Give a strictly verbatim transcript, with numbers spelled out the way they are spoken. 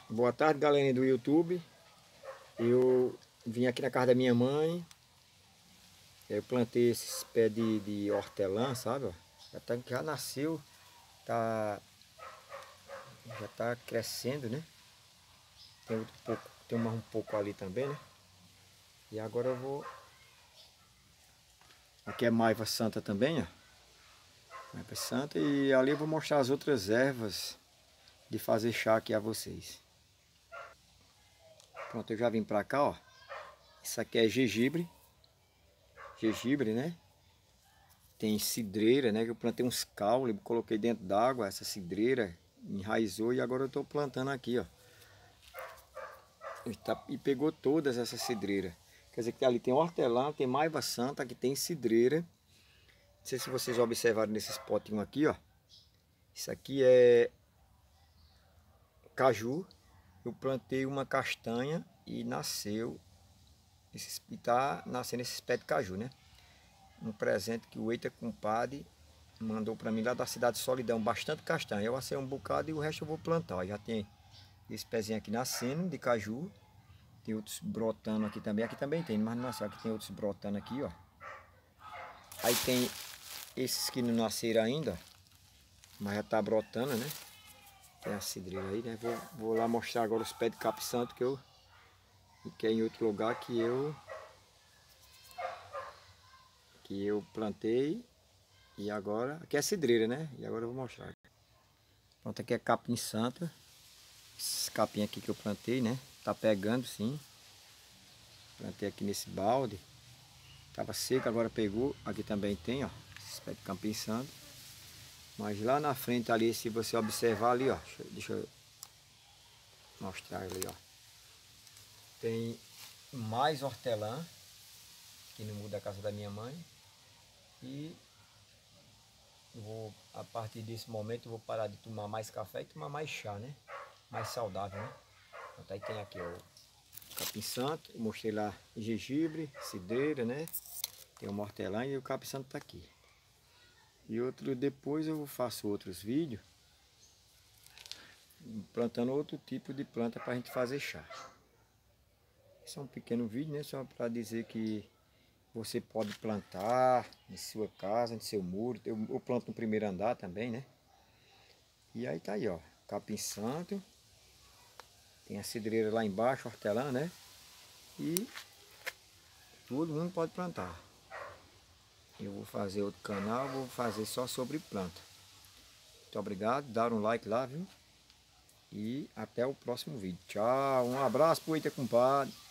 Boa tarde, galerinha do YouTube. Eu vim aqui na casa da minha mãe. Eu plantei esses pés de, de hortelã, sabe? Ó. Já, tá, já nasceu, tá, já tá crescendo, né? Tem, outro pouco, tem mais um pouco ali também, né? E agora eu vou... Aqui é maiva santa também, ó. Maiva santa. E ali eu vou mostrar as outras ervas de fazer chá aqui a vocês. Pronto, eu já vim pra cá, ó. Isso aqui é gengibre. Gengibre, né? Tem cidreira, né? Que eu plantei uns caules, coloquei dentro d'água, essa cidreira enraizou e agora eu estou plantando aqui, ó. E, tá, e pegou todas essas cidreiras. Quer dizer que ali tem hortelã, tem maiva santa, aqui tem cidreira. Não sei se vocês observaram nesses potinhos aqui, ó. Isso aqui é caju. Eu plantei uma castanha e nasceu, esses, e tá nascendo esses pés de caju, né? Um presente que o Eita Compadre mandou para mim lá da cidade de Solidão, bastante castanha. Eu assei um bocado e o resto eu vou plantar. Já tem esse pezinho aqui nascendo de caju. Tem outros brotando aqui também. Aqui também tem, mas não nasceu. Aqui tem outros brotando aqui, ó. Aí tem esses que não nasceram ainda, mas já tá brotando, né? Tem a cidreira aí, né? Vou, vou lá mostrar agora os pés de capim santo que eu... que é em outro lugar que eu... que eu plantei. E agora... aqui é cidreira, né? E agora eu vou mostrar. Pronto, aqui é capim santo. Esses capim aqui que eu plantei, né? Tá pegando sim. Plantei aqui nesse balde. Tava seco, agora pegou. Aqui também tem, ó. Esse pé de capim santo. Mas lá na frente ali, se você observar ali, ó. Deixa, deixa eu mostrar ali, ó. Tem mais hortelã. Aqui no muro da casa da minha mãe. E vou, a partir desse momento, eu vou parar de tomar mais café e tomar mais chá, né? Mais saudável, né? Então, aí tem aqui, ó. Capim santo, eu mostrei lá gengibre, cidreira, né? Tem o hortelã e o capim santo tá aqui. E outro, depois eu faço outros vídeos plantando outro tipo de planta para a gente fazer chá. Esse é um pequeno vídeo, né? Só para dizer que você pode plantar em sua casa, em seu muro. Eu, eu planto no primeiro andar também, né? E aí tá aí, ó. Capim santo. Tem a cidreira lá embaixo, hortelã, né? E todo mundo pode plantar. Eu vou fazer outro canal, vou fazer só sobre planta. Muito obrigado, dar um like lá, viu? E até o próximo vídeo. Tchau, um abraço pro Eita Compadre.